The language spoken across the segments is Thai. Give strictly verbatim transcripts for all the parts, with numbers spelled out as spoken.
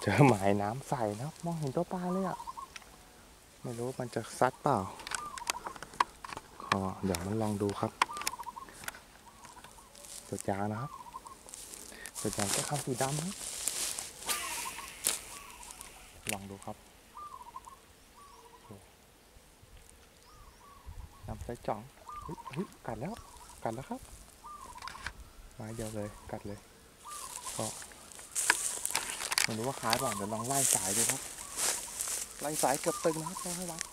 เจอหมายน้ำใสนะครับมองเห็นตัวปลาเลยอ่ะไม่รู้มันจะซัดเปล่าก็เดี๋ยวมันลองดูครับตัวจางนะครับตัวจางแค่ข้าวสีดำนะลองดูครับน้ำใสจ่องเฮ้ยเฮ้ยกัดแล้วกัดแล้วครับไม้เดียวเลยกัดเลยก็ไม่รู้ว่าคล้ายเปล่าเดี๋ยวลองไล่สายดูครับไล่สายเกือบตึงนะครับต้องให้วัด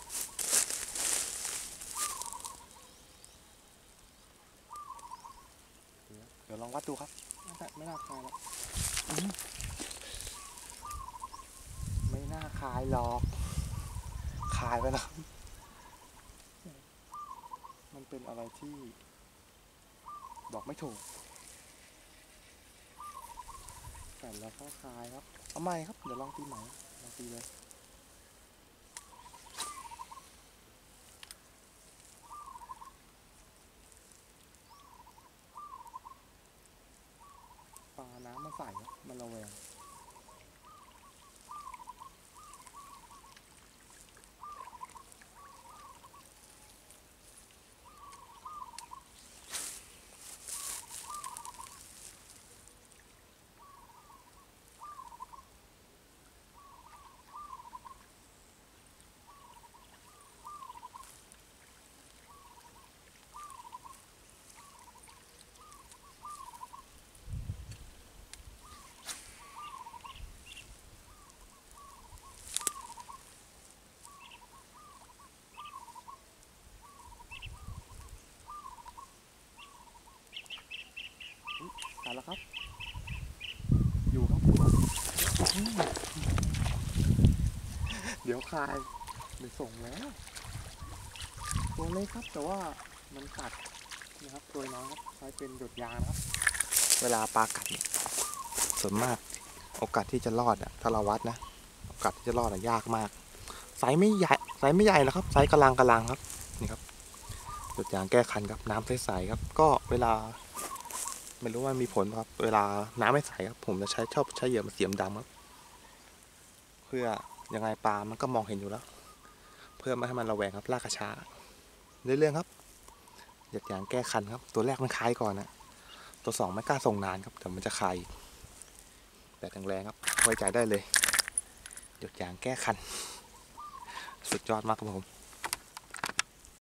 เดี๋ยวลองวัดดูครับไม่น่าคลายหรอกไม่น่าคลายหรอกคลายไปแล้วมันเป็นอะไรที่บอกไม่ถูกแต่แล้วก็คลายครับเอาใหม่ครับเดี๋ยวลองตีใหม่ลองตีเลยปลาน้ำมันใสครับมันระแวงกัดแล้วครับอยู่ครับเดี๋ยวคลายไปส่งแล้วตัวเล็กครับแต่ว่ามันกัดนะครับตัวน้อยครับใช้เป็นหยดยางนะครับเวลาปลากัดเนี่ยส่วนมากโอกาสที่จะรอดอะถ้าเราวัดนะโอกาสที่จะรอดอะยากมากไซส์ไม่ใหญ่ไซส์ไม่ใหญ่นะครับไซส์กำลังกำลังครับนี่ครับหยดยางแก้คันครับน้ำใสๆครับก็เวลาไม่รู้ว่ามีผลครับเวลาน้ำไม่ใสครับผมจะใช้ชอบใช้เหยื่อมาเสียมดำครับเพื่อยังไงปลามันก็มองเห็นอยู่แล้วเพื่อไม่ให้มันระแวงครับลากกระช้าเรื่องครับหยดยางแก้คันครับตัวแรกมันคลายก่อนนะตัวสองไม่กล้าส่งนานครับแต่มันจะคลายแต่แรงๆครับไว้ใจได้เลยหยดยางแก้คันสุดยอดมากครับผม